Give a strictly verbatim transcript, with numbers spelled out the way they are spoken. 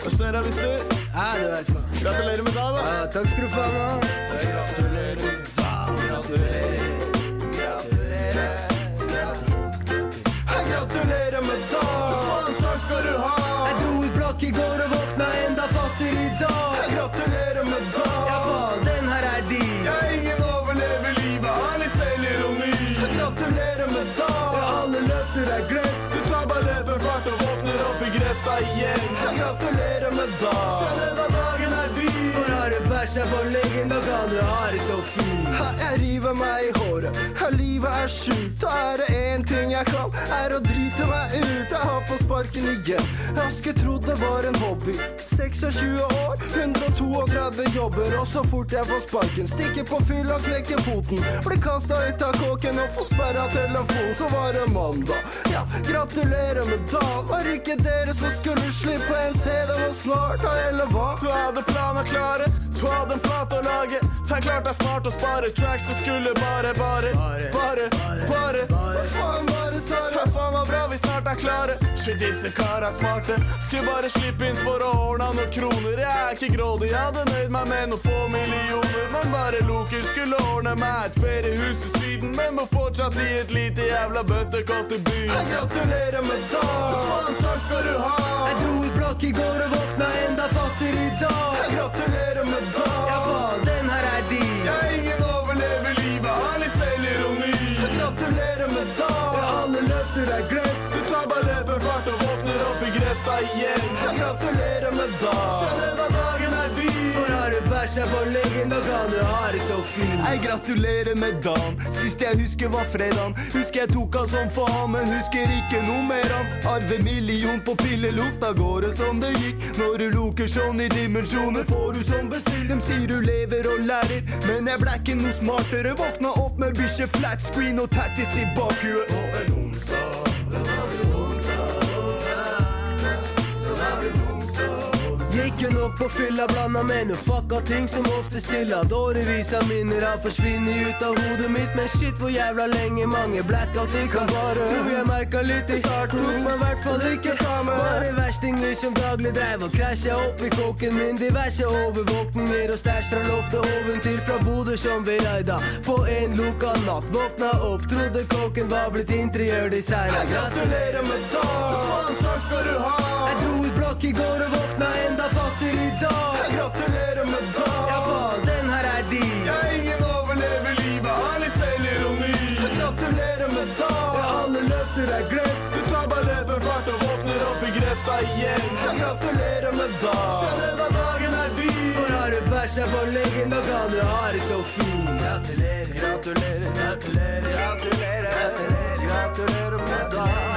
Hva skjer da, mister? Ja, du vet faen. Gratulerer med dagen, da. Ja, takk skal du faen ha. Gratulerer med dagen. Gratulerer. Gratulerer. Gratulerer. Gratulerer med dagen. Faen, takk skal du ha. Jeg dro i blokk i går og våkna enda fattigere i dag. Gratulerer med dagen. Ja faen, den her er din. Ja, ingen overlever livet, ærlig selvironi. Gratulerer med dagen. Ja, alle løfter er glemt. Du tar bare løpefart og våkner opp i grefta igjen. Gratulerer med dagen. Skjønner da dagen er din. For har du bæsja på leggen, da kan du ha det så fint. Jeg river meg i håret, her livet er sjukt. Da er det en ting jeg kan, er å drite meg ut. Jeg har på sparken igjen, jeg skulle trodd det var en hobby. tjueseks år, hundre og trettito jobber. Og så fort jeg får sparken, stikker på fylla, knekker foten. Blir kastet ut av kåken og får sperret telefon. Så var det mandag, ja, gratulerer med dagen. Var ikke dere som skulle slippe en C D nå snart, eller hva? Du hadde planer klare, du hadde en plate å lage. Tenk klart det er smart å spare tracks, du skulle bare, bare, bare, bare, bare. Faen bare sa det. Ja, faen var bra, vi snart er klare. Shit, disse kar er smarte. Skulle bare slippe inn for å ordne noen kroner. Jeg er ikke grådig, jeg hadde nøyd meg med noen få millioner. Men bare loker skulle ordne meg et feriehus i syden. Men må fortsatt i et lite jævla bøttekott i byen. Jeg gratulerer med dagen. Faen, takk skal du ha. Jeg dro i blokk i går og våkna enda fattigere i dag. Jeg gratulerer med dagen. Ja faen, den her er din. Ja, ingen overlever livet, ærlig selvironi. Jeg gratulerer med dagen. Ja, alle løfter er glemt. Du tar bare løpefart og våkner opp i grefta igjen. Jeg gratulerer med dagen. Skjønner da dagen er din. For har du bæsja på leggen, da kan du ha det så fint. Jeg gratulerer med dagen. Sist jeg husker var fredagen. Husker jeg tok han som faen, men husker ikke noe mer han. Arve million på pillelukt, da går det som det gikk. Når du luker sånn i dimensjoner, får du som bestill. De sier du lever og lærer, men jeg ble ikke noe smartere. Våkna opp med bikkje, flat screen og tattis i bakhuet. Og en onsdag, det var en onsdag, det var en onsdag. Gikk jo nok på fylla, blanda med noe fucka ting som ofte stilla. Årevis av minner har forsvinnet ut av hodet mitt. Men shit, hvor jævla lenge mange blackout de kan bare. Tror jeg merket litt i starten, tok meg hvertfall ikke sammen. Bare verstinger som daglig drev og krasja opp i kåken min. Diverse overvåkninger og stæsj fra loftet oven til fra Bodø som vi raida. På en lukka natt, våkna opp, trodde kåken var blitt interiørdesign. Jeg gratulerer med dagen. Faen, takk skal du ha. Jeg dro i blokk i går og våkna enda fattigere i dag. Jeg gratulerer med dagen. Ja faen, den her er din. Ja, ingen overlever livet, ærlig selvironi. Jeg gratulerer med dagen. Ja, alle løfter er glemt. Du tar bare løpefart og våkner opp i grefta igjen. Jeg gratulerer med dagen. Skjønner da dagen er din. For har du bæsja på leggen, da kan du ha det så fint. Gratulerer, Gratulerer, gratulerer, gratulerer, gratulerer, gratulerer med dagen.